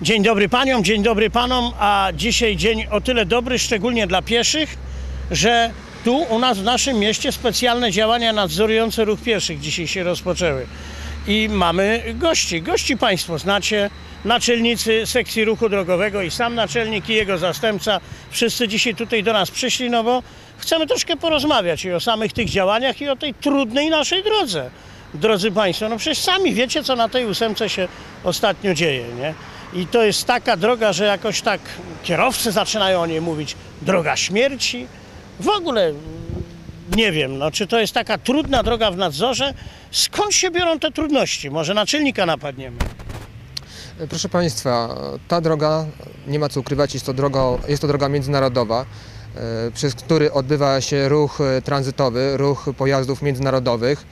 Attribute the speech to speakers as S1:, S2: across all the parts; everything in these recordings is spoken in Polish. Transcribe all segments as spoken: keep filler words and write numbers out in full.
S1: Dzień dobry paniom, dzień dobry panom, a dzisiaj dzień o tyle dobry, szczególnie dla pieszych, że tu u nas w naszym mieście specjalne działania nadzorujące ruch pieszych dzisiaj się rozpoczęły. I mamy gości, gości państwo znacie, naczelnicy sekcji ruchu drogowego i sam naczelnik i jego zastępca. Wszyscy dzisiaj tutaj do nas przyszli, no bo chcemy troszkę porozmawiać i o samych tych działaniach i o tej trudnej naszej drodze. Drodzy państwo, no przecież sami wiecie, co na tej ósemce się ostatnio dzieje, nie? I to jest taka droga, że jakoś tak kierowcy zaczynają o niej mówić, droga śmierci. W ogóle nie wiem, no, czy to jest taka trudna droga w nadzorze. Skąd się biorą te trudności? Może naczelnika napadniemy?
S2: Proszę Państwa, ta droga, nie ma co ukrywać, jest to droga, jest to droga międzynarodowa, przez który odbywa się ruch tranzytowy, ruch pojazdów międzynarodowych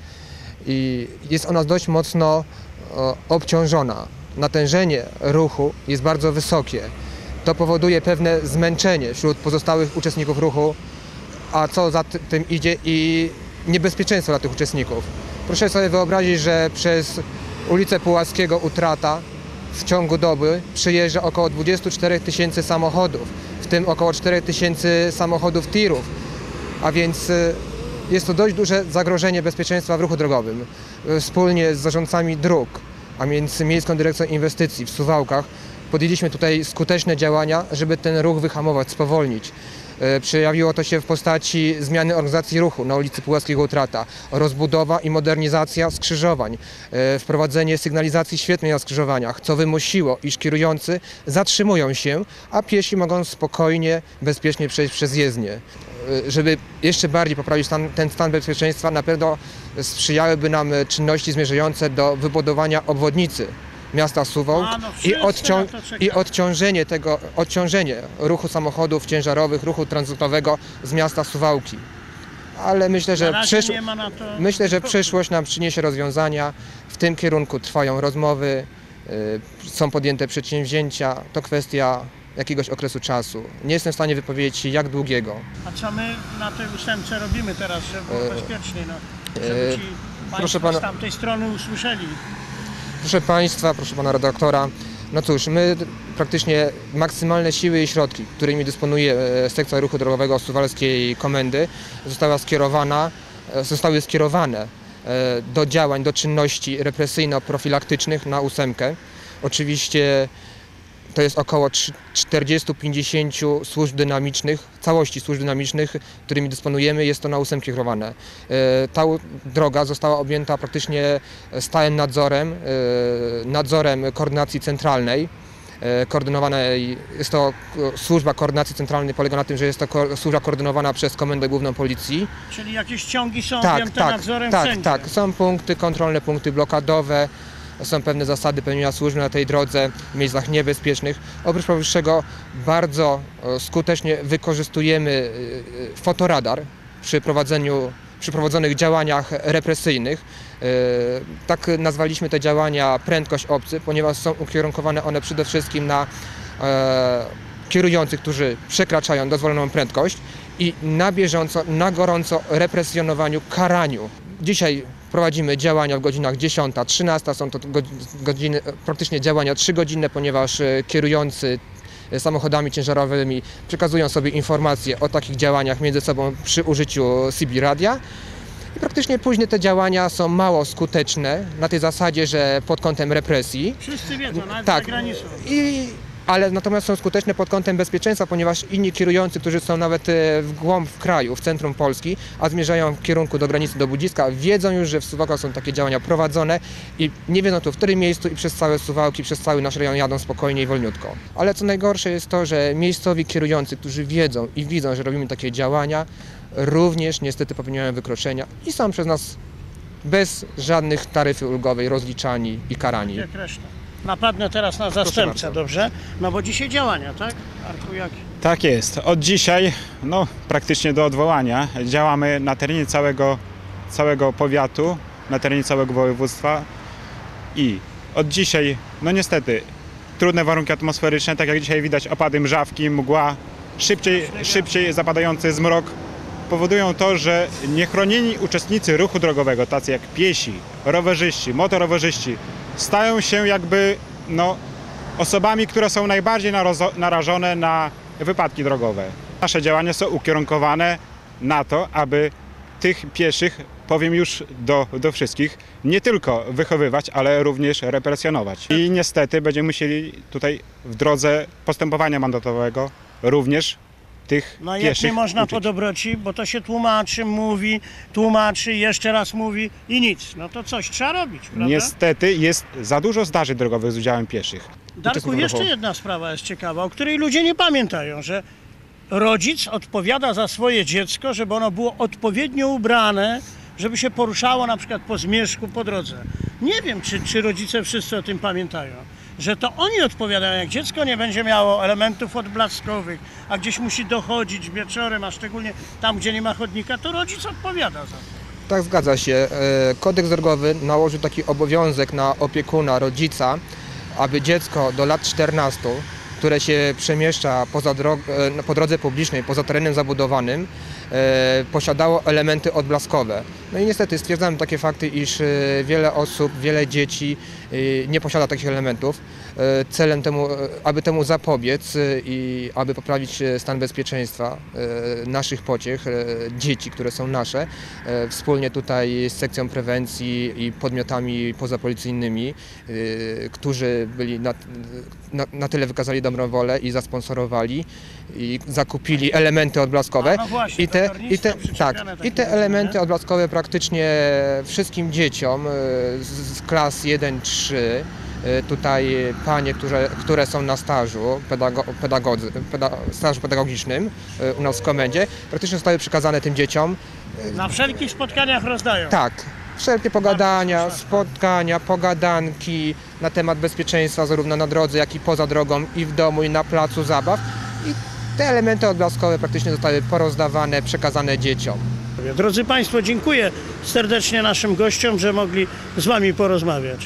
S2: i jest ona dość mocno obciążona. Natężenie ruchu jest bardzo wysokie. To powoduje pewne zmęczenie wśród pozostałych uczestników ruchu, a co za tym idzie i niebezpieczeństwo dla tych uczestników. Proszę sobie wyobrazić, że przez ulicę Puławskiego u Trata w ciągu doby przyjeżdża około dwadzieścia cztery tysięcy samochodów, w tym około cztery tysiące samochodów tirów, a więc jest to dość duże zagrożenie bezpieczeństwa w ruchu drogowym. Wspólnie z zarządcami dróg, a więc Miejską Dyrekcją Inwestycji w Suwałkach, podjęliśmy tutaj skuteczne działania, żeby ten ruch wyhamować, spowolnić. Przejawiło to się w postaci zmiany organizacji ruchu na ulicy Puławskiego u Trata, rozbudowa i modernizacja skrzyżowań, wprowadzenie sygnalizacji świetlnej na skrzyżowaniach, co wymusiło, iż kierujący zatrzymują się, a piesi mogą spokojnie, bezpiecznie przejść przez jezdnię. Żeby jeszcze bardziej poprawić stan, ten stan bezpieczeństwa, na pewno sprzyjałyby nam czynności zmierzające do wybudowania obwodnicy miasta Suwałk
S1: A, no
S2: i, odcią i
S1: odcią
S2: odciążenie tego, odciążenie ruchu samochodów ciężarowych, ruchu tranzytowego z miasta Suwałki. Ale myślę, że, przysz myślę, że przyszłość nam przyniesie rozwiązania. W tym kierunku trwają rozmowy, yy, są podjęte przedsięwzięcia. To kwestia jakiegoś okresu czasu. Nie jestem w stanie wypowiedzieć się, jak długiego.
S1: A co my na tej ósemce robimy teraz, żeby było
S2: E,
S1: bezpiecznie, no, żeby ci
S2: e,
S1: państwo
S2: pana,
S1: z tamtej strony usłyszeli?
S2: Proszę Państwa, proszę Pana redaktora, no cóż, my praktycznie maksymalne siły i środki, którymi dysponuje sekcja ruchu drogowego Suwalskiej Komendy, została skierowana, zostały skierowane do działań, do czynności represyjno-profilaktycznych na ósemkę. Oczywiście to jest około czterdzieści do pięćdziesięciu służb dynamicznych, całości służb dynamicznych, którymi dysponujemy, jest to na ósemkę kierowane. Ta droga została objęta praktycznie stałym nadzorem, nadzorem koordynacji centralnej. Koordynowanej, jest to służba koordynacji centralnej, polega na tym, że jest to służba koordynowana przez Komendę Główną Policji.
S1: Czyli jakieś ciągi są
S2: tak,
S1: objęte
S2: tak,
S1: nadzorem
S2: tak,
S1: wszędzie?
S2: Tak, są punkty kontrolne, punkty blokadowe. Są pewne zasady pełnienia służby na tej drodze w miejscach niebezpiecznych. Oprócz powyższego bardzo skutecznie wykorzystujemy fotoradar przy prowadzeniu, przy prowadzonych działaniach represyjnych. Tak nazwaliśmy te działania prędkość obcy, ponieważ są ukierunkowane one przede wszystkim na e, kierujących, którzy przekraczają dozwoloną prędkość i na bieżąco, na gorąco represjonowaniu, karaniu. Dzisiaj prowadzimy działania w godzinach dziesiąta trzynasta, są to godziny, praktycznie działania trzygodzinne, ponieważ kierujący samochodami ciężarowymi przekazują sobie informacje o takich działaniach między sobą przy użyciu C B radia. I praktycznie później te działania są mało skuteczne na tej zasadzie, że pod kątem represji.
S1: Wszyscy wiedzą, nawet
S2: tak,
S1: za granicą.
S2: I, ale natomiast są skuteczne pod kątem bezpieczeństwa, ponieważ inni kierujący, którzy są nawet w głąb w kraju, w centrum Polski, a zmierzają w kierunku do granicy, do Budziska, wiedzą już, że w Suwałkach są takie działania prowadzone i nie wiedzą tu w którym miejscu i przez całe Suwałki, przez cały nasz rejon jadą spokojnie i wolniutko. Ale co najgorsze jest to, że miejscowi kierujący, którzy wiedzą i widzą, że robimy takie działania, również niestety popełniają wykroczenia i są przez nas bez żadnych taryfy ulgowej rozliczani i karani.
S1: Jak reszta. Napadnę teraz na zastępcę, dobrze? No bo dzisiaj działania, tak? Arku, jak?
S3: Tak jest. Od dzisiaj, no praktycznie do odwołania, działamy na terenie całego, całego powiatu, na terenie całego województwa i od dzisiaj, no niestety, trudne warunki atmosferyczne, tak jak dzisiaj widać, opady mrzawki, mgła, szybciej, szybciej zapadający zmrok powodują to, że niechronieni uczestnicy ruchu drogowego, tacy jak piesi, rowerzyści, motorowerzyści, stają się jakby no, osobami, które są najbardziej narazo- narażone na wypadki drogowe. Nasze działania są ukierunkowane na to, aby tych pieszych, powiem już do, do wszystkich, nie tylko wychowywać, ale również represjonować. I niestety będziemy musieli tutaj w drodze postępowania mandatowego również tych
S1: No jak
S3: pieszych
S1: nie można
S3: uczyć.
S1: po dobroci, bo to się tłumaczy, mówi, tłumaczy, jeszcze raz mówi i nic. No to coś trzeba robić, prawda?
S3: Niestety jest za dużo zdarzeń drogowych z udziałem pieszych.
S1: Darku,
S2: Uczestników
S1: jeszcze
S2: ruchu.
S1: jedna sprawa jest ciekawa, o której ludzie nie pamiętają, że rodzic odpowiada za swoje dziecko, żeby ono było odpowiednio ubrane, żeby się poruszało na przykład po zmierzchu, po drodze. Nie wiem, czy, czy rodzice wszyscy o tym pamiętają, że to oni odpowiadają, jak dziecko nie będzie miało elementów odblaskowych, a gdzieś musi dochodzić wieczorem, a szczególnie tam, gdzie nie ma chodnika, to rodzic odpowiada za to.
S2: Tak, zgadza się. E, Kodeks drogowy nałożył taki obowiązek na opiekuna, rodzica, aby dziecko do lat czternastu, które się przemieszcza poza drog- e, po drodze publicznej, poza terenem zabudowanym, e, posiadało elementy odblaskowe. No i niestety stwierdzamy takie fakty, iż e, wiele osób, wiele dzieci e, nie posiada takich elementów. E, celem temu, e, aby temu zapobiec e, i aby poprawić e, stan bezpieczeństwa e, naszych pociech, e, dzieci, które są nasze, e, wspólnie tutaj z sekcją prewencji i podmiotami pozapolicyjnymi, e, którzy byli na, na, na tyle wykazali dobrą wolę i zasponsorowali i zakupili elementy odblaskowe.
S1: A, no właśnie,
S2: I te,
S1: to
S2: i te,
S1: tornisko przyczepione
S2: tak,
S1: takie
S2: i te
S1: różne,
S2: elementy
S1: nie?
S2: odblaskowe praktycznie wszystkim dzieciom e, z, z klas jeden trzy, e, tutaj panie, które, które są na stażu, pedago, pedagodzy, peda, stażu pedagogicznym e, u nas w komendzie, praktycznie zostały przekazane tym dzieciom.
S1: Na wszelkich spotkaniach rozdają.
S2: Tak, wszelkie pogadania,
S1: Bardzo
S2: spotkania, pogadanki na temat bezpieczeństwa zarówno na drodze, jak i poza drogą, i w domu, i na placu zabaw. I te elementy odblaskowe praktycznie zostały porozdawane, przekazane dzieciom.
S1: Drodzy Państwo, dziękuję serdecznie naszym gościom, że mogli z Wami porozmawiać.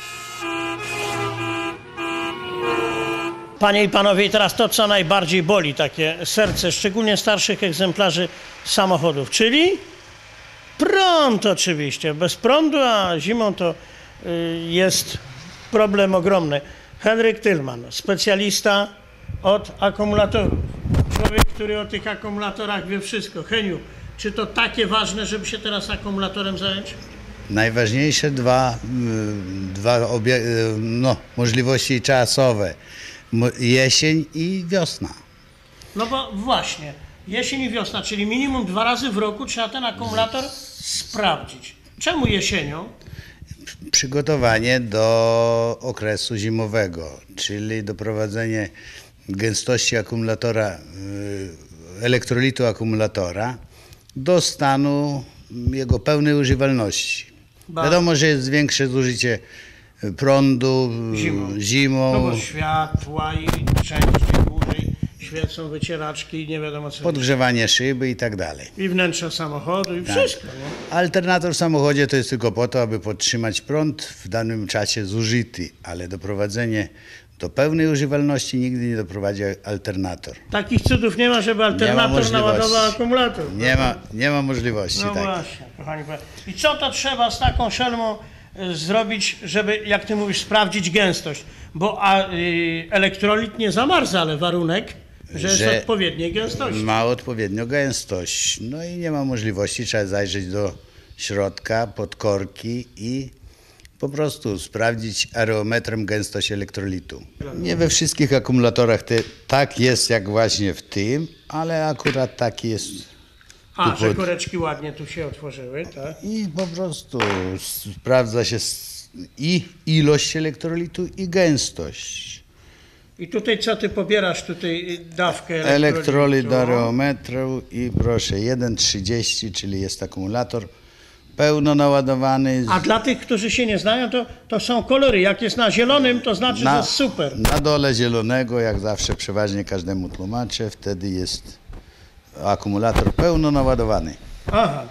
S1: Panie i Panowie, i teraz to, co najbardziej boli takie serce, szczególnie starszych egzemplarzy samochodów, czyli prąd oczywiście. Bez prądu, a zimą to y, jest problem ogromny. Henryk Tylman, specjalista od akumulatorów. Człowiek, który o tych akumulatorach wie wszystko. Heniu, czy to takie ważne, żeby się teraz akumulatorem zająć?
S4: Najważniejsze dwa, y, dwa obie, y, no, możliwości czasowe. Mo- Jesień i wiosna.
S1: No bo właśnie, jesień i wiosna, czyli minimum dwa razy w roku trzeba ten akumulator sprawdzić. Czemu jesienią?
S4: Przygotowanie do okresu zimowego, czyli doprowadzenie gęstości akumulatora, y, elektrolitu akumulatora do stanu jego pełnej używalności.
S1: Ba-
S4: Wiadomo, że jest większe zużycie prądu
S1: Zimą.
S4: zimą.
S1: No bo światła i wszędzie dłużej świecą wycieraczki i nie wiadomo co.
S4: Podgrzewanie szyby i tak dalej.
S1: I wnętrze samochodu i wszystko, nie?
S4: Alternator w samochodzie to jest tylko po to, aby podtrzymać prąd w danym czasie zużyty, ale doprowadzenie do pełnej używalności nigdy nie doprowadzi alternator.
S1: Takich cudów nie ma, żeby alternator
S4: możliwości.
S1: naładował akumulator.
S4: Nie ma, nie ma możliwości
S1: No
S4: takiej.
S1: właśnie, kochani Państwo. I co to trzeba z taką szelmą y, zrobić, żeby, jak Ty mówisz, sprawdzić gęstość? Bo a, y, elektrolit nie zamarza, ale warunek, że jest
S4: Że
S1: odpowiedniej gęstości.
S4: Ma odpowiednią gęstość. No i nie ma możliwości, trzeba zajrzeć do środka, pod korki i po prostu sprawdzić areometrem gęstość elektrolitu. Nie we wszystkich akumulatorach te, tak jest jak właśnie w tym, ale akurat taki jest.
S1: A,
S4: tu
S1: że
S4: pod-
S1: koreczki ładnie tu się otworzyły, tak?
S4: I po prostu sprawdza się s- i ilość elektrolitu, i gęstość.
S1: I tutaj co Ty pobierasz, tutaj y, dawkę
S4: Elektrolit
S1: elektrolitu?
S4: do areometru i proszę, jeden trzydzieści, czyli jest akumulator pełno naładowany.
S1: A dla tych, którzy się nie znają, to, to są kolory. Jak jest na zielonym, to znaczy, że jest super.
S4: Na dole zielonego, jak zawsze przeważnie każdemu tłumaczę, wtedy jest akumulator pełno naładowany.
S1: Aha.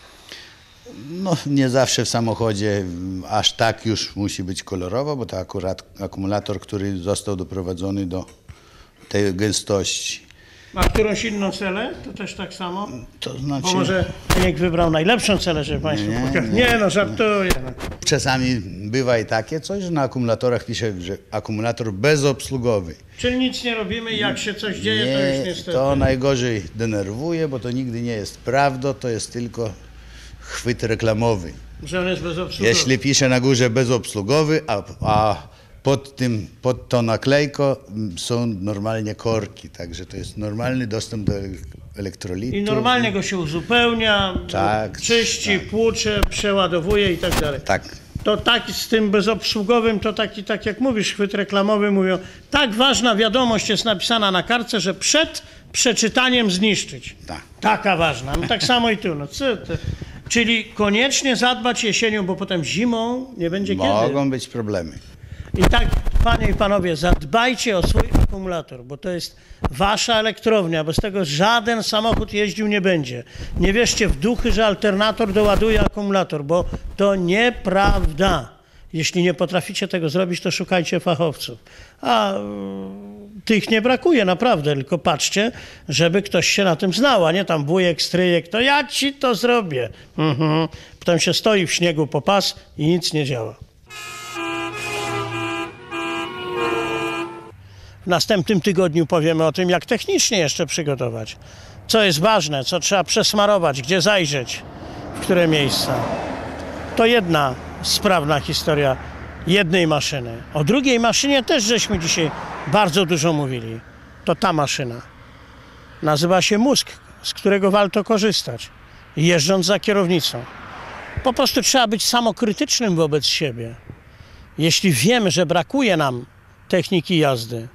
S4: No nie zawsze w samochodzie mm, aż tak już musi być kolorowo, bo to akurat akumulator, który został doprowadzony do tej gęstości.
S1: A którąś inną celę? To też tak samo?
S4: To znaczy,
S1: Bo może niech wybrał najlepszą celę, żeby Państwu
S4: Nie,
S1: pokazać.
S4: nie.
S1: Nie no, żartuję. No.
S4: czasami bywa i takie coś, że na akumulatorach pisze, że akumulator bezobsługowy.
S1: Czyli nic nie robimy, jak się coś dzieje, to już
S4: Nie,
S1: niestety.
S4: to najgorzej denerwuje, bo to nigdy nie jest prawdą, to jest tylko chwyt reklamowy.
S1: Że on jest bezobsługowy.
S4: Jeśli pisze na górze bezobsługowy, a, a pod tym, pod tą naklejką są normalnie korki, także to jest normalny dostęp do elektrolitu.
S1: I normalnie go się uzupełnia,
S4: Tak,
S1: czyści,
S4: tak.
S1: płucze, przeładowuje i tak dalej.
S4: Tak,
S1: To tak z tym bezobsługowym, to taki, tak jak mówisz, chwyt reklamowy mówią, tak ważna wiadomość jest napisana na kartce, że przed przeczytaniem zniszczyć.
S4: tak.
S1: Taka ważna. No tak samo i tu. No, co ty? Czyli koniecznie zadbać jesienią, bo potem zimą nie będzie kiedy.
S4: Mogą być problemy.
S1: I tak, panie i panowie, zadbajcie o swój akumulator, bo to jest wasza elektrownia, bez tego żaden samochód jeździł nie będzie. Nie wierzcie w duchy, że alternator doładuje akumulator, bo to nieprawda. Jeśli nie potraficie tego zrobić, to szukajcie fachowców. A y, tych nie brakuje naprawdę, tylko patrzcie, żeby ktoś się na tym znał, a nie tam wujek, stryjek, to ja ci to zrobię. Mhm. Potem się stoi w śniegu po pas i nic nie działa. W następnym tygodniu powiemy o tym, jak technicznie jeszcze przygotować. Co jest ważne, co trzeba przesmarować, gdzie zajrzeć, w które miejsca. To jedna sprawna historia jednej maszyny. O drugiej maszynie też żeśmy dzisiaj bardzo dużo mówili. To ta maszyna. Nazywa się mózg, z którego warto korzystać, jeżdżąc za kierownicą. Po prostu trzeba być samokrytycznym wobec siebie. Jeśli wiemy, że brakuje nam techniki jazdy,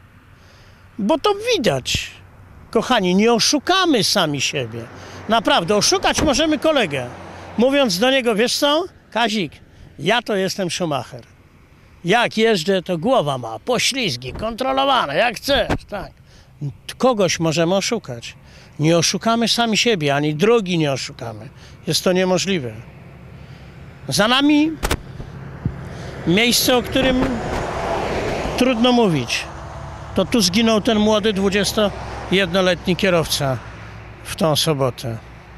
S1: bo to widać. Kochani, nie oszukamy sami siebie. Naprawdę, oszukać możemy kolegę. Mówiąc do niego, wiesz co, Kazik, ja to jestem Schumacher. Jak jeżdżę, to głowa ma, poślizgi, kontrolowane, jak chcesz, tak. Kogoś możemy oszukać. Nie oszukamy sami siebie, ani drogi nie oszukamy. Jest to niemożliwe. Za nami miejsce, o którym trudno mówić. To tu zginął ten młody dwudziestojednoletni kierowca w tą sobotę.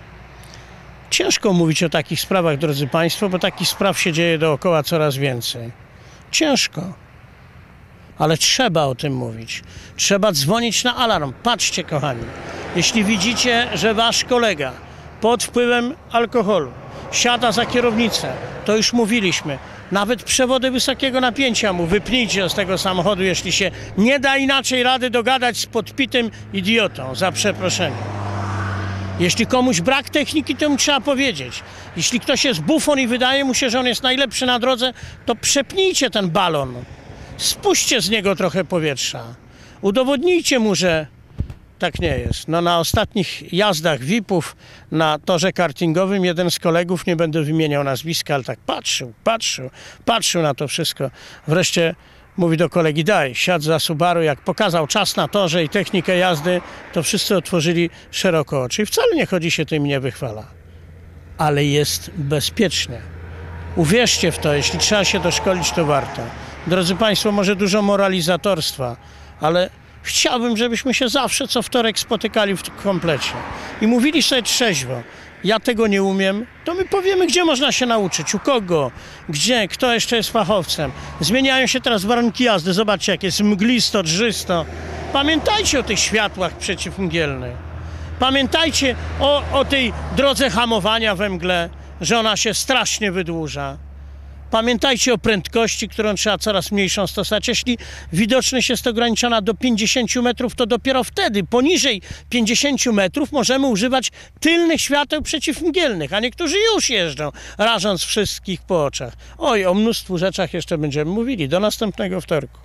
S1: Ciężko mówić o takich sprawach, drodzy Państwo, bo takich spraw się dzieje dookoła coraz więcej. Ciężko. Ale trzeba o tym mówić. Trzeba dzwonić na alarm. Patrzcie, kochani, jeśli widzicie, że wasz kolega pod wpływem alkoholu siada za kierownicę, to już mówiliśmy, nawet przewody wysokiego napięcia mu wypnijcie z tego samochodu, jeśli się nie da inaczej rady dogadać z podpitym idiotą, za przeproszeniem. Jeśli komuś brak techniki, to mu trzeba powiedzieć. Jeśli ktoś jest bufon i wydaje mu się, że on jest najlepszy na drodze, to przepnijcie ten balon. Spuśćcie z niego trochę powietrza. Udowodnijcie mu, że tak nie jest. No, na ostatnich jazdach V I P-ów na torze kartingowym jeden z kolegów, nie będę wymieniał nazwiska, ale tak patrzył, patrzył, patrzył na to wszystko. Wreszcie mówi do kolegi, daj, siadł za Subaru. Jak pokazał czas na torze i technikę jazdy, to wszyscy otworzyli szeroko oczy. I wcale nie chodzi się tym, nie wychwala. Ale jest bezpiecznie. Uwierzcie w to, jeśli trzeba się doszkolić, to warto. Drodzy Państwo, może dużo moralizatorstwa, ale chciałbym, żebyśmy się zawsze co wtorek spotykali w komplecie i mówili sobie trzeźwo. Ja tego nie umiem, to my powiemy, gdzie można się nauczyć, u kogo, gdzie, kto jeszcze jest fachowcem. Zmieniają się teraz warunki jazdy, zobaczcie, jak jest mglisto, drzysto. Pamiętajcie o tych światłach przeciwmgielnych. Pamiętajcie o, o tej drodze hamowania we mgle, że ona się strasznie wydłuża. Pamiętajcie o prędkości, którą trzeba coraz mniejszą stosować. Jeśli widoczność jest ograniczona do pięćdziesięciu metrów, to dopiero wtedy, poniżej pięćdziesięciu metrów, możemy używać tylnych świateł przeciwmgielnych, a niektórzy już jeżdżą, rażąc wszystkich po oczach. Oj, o mnóstwu rzeczach jeszcze będziemy mówili. Do następnego wtorku.